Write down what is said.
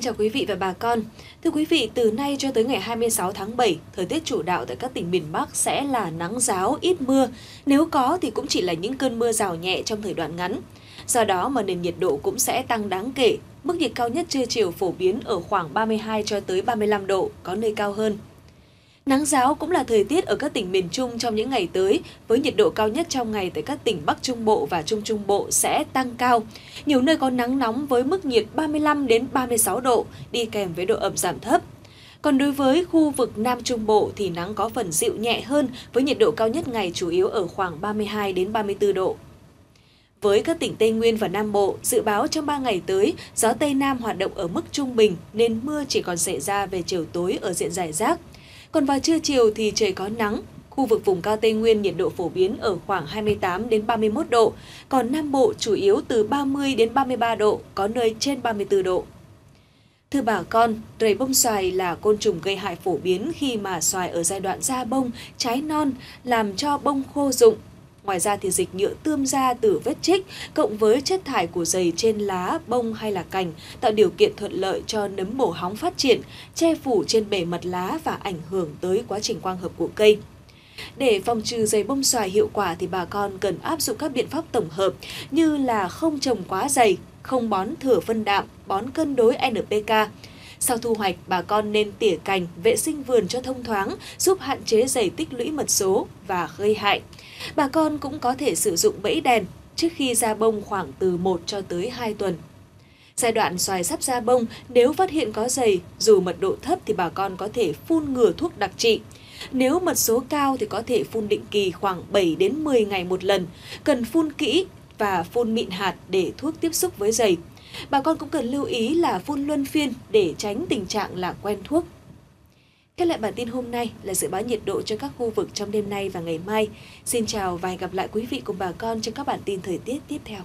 chào quý vị và bà con. Thưa quý vị, từ nay cho tới ngày 26 tháng 7, thời tiết chủ đạo tại các tỉnh miền Bắc sẽ là nắng ráo, ít mưa. Nếu có thì cũng chỉ là những cơn mưa rào nhẹ trong thời đoạn ngắn. Do đó mà nền nhiệt độ cũng sẽ tăng đáng kể. Mức nhiệt cao nhất trưa chiều phổ biến ở khoảng 32 cho tới 35 độ, có nơi cao hơn. Nắng ráo cũng là thời tiết ở các tỉnh miền Trung trong những ngày tới, với nhiệt độ cao nhất trong ngày tại các tỉnh Bắc Trung Bộ và Trung Trung Bộ sẽ tăng cao. Nhiều nơi có nắng nóng với mức nhiệt 35 đến 36 độ, đi kèm với độ ẩm giảm thấp. Còn đối với khu vực Nam Trung Bộ thì nắng có phần dịu nhẹ hơn với nhiệt độ cao nhất ngày chủ yếu ở khoảng 32 đến 34 độ. Với các tỉnh Tây Nguyên và Nam Bộ, dự báo trong 3 ngày tới, gió Tây Nam hoạt động ở mức trung bình nên mưa chỉ còn xảy ra về chiều tối ở diện rải rác. Còn vào trưa chiều thì trời có nắng, khu vực vùng cao Tây Nguyên nhiệt độ phổ biến ở khoảng 28 đến 31 độ, còn Nam Bộ chủ yếu từ 30 đến 33 độ, có nơi trên 34 độ. Thưa bà con, rầy bông xoài là côn trùng gây hại phổ biến khi mà xoài ở giai đoạn ra bông, trái non, làm cho bông khô rụng. Ngoài ra thì dịch nhựa tươm ra từ vết chích cộng với chất thải của giầy trên lá, bông hay là cành tạo điều kiện thuận lợi cho nấm bổ hóng phát triển, che phủ trên bề mặt lá và ảnh hưởng tới quá trình quang hợp của cây. Để phòng trừ giầy bông xoài hiệu quả thì bà con cần áp dụng các biện pháp tổng hợp như là không trồng quá dày, không bón thừa phân đạm, bón cân đối NPK. Sau thu hoạch, bà con nên tỉa cành, vệ sinh vườn cho thông thoáng, giúp hạn chế giầy tích lũy mật số và gây hại. Bà con cũng có thể sử dụng bẫy đèn trước khi ra bông khoảng từ 1 cho tới 2 tuần. Giai đoạn xoài sắp ra bông, nếu phát hiện có giầy, dù mật độ thấp thì bà con có thể phun ngừa thuốc đặc trị. Nếu mật số cao thì có thể phun định kỳ khoảng 7 đến 10 ngày một lần, cần phun kỹ và phun mịn hạt để thuốc tiếp xúc với giầy. Bà con cũng cần lưu ý là phun luân phiên để tránh tình trạng là quen thuốc. Khép lại bản tin hôm nay là dự báo nhiệt độ cho các khu vực trong đêm nay và ngày mai. Xin chào và hẹn gặp lại quý vị cùng bà con trong các bản tin thời tiết tiếp theo.